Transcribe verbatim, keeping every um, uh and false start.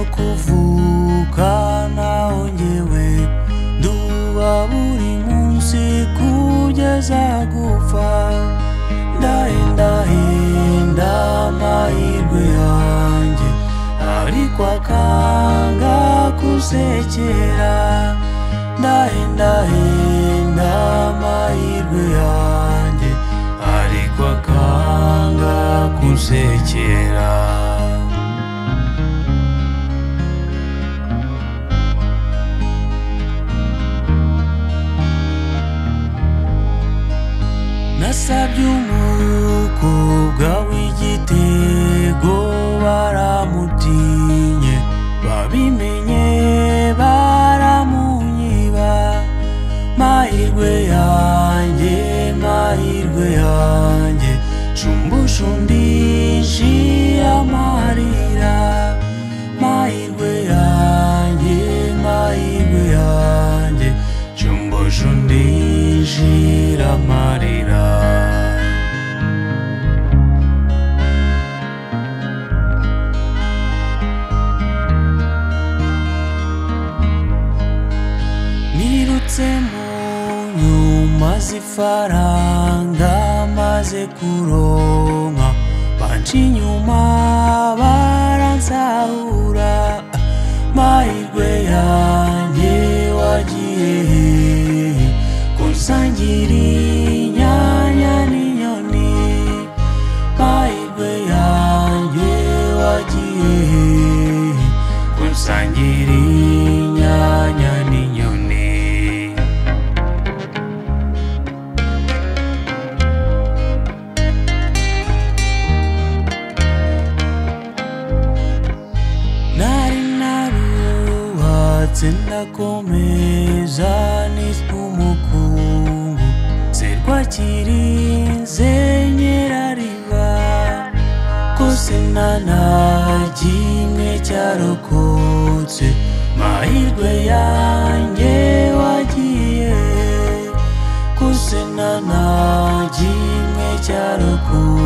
kuvuka naho njyewe nduba buri munsi kugeza gupfa ndahindahindda amahirwe yanjye ariko akanga kusekera ndahindahindda amahirwe yanjye ariko akanga kusekera nasabye umukobwa w'igitego baramutinye babimenye baramunyiba mahirwe yanjye mahirwe yanjye shumbusha undi nshira amarira mahirwe yanjye mahirwe yanjye shumbusha undi nshira amarira nirutse mu nyuma z'ifaranga maze kuronka banca inyuma baransahura mahirwe yanjye wagiye hehe kunsangira inyanya n'inyoni mahirwe yanjye wagiye hehe kunsangira inyanya n'inyoni nari naruhatse ndakomeza niswe umukungu serwakirinze nyirariba kose nta na kimwe cyarokotse mahirwe yanjye wagiye kose nta na kimwe cyarokotse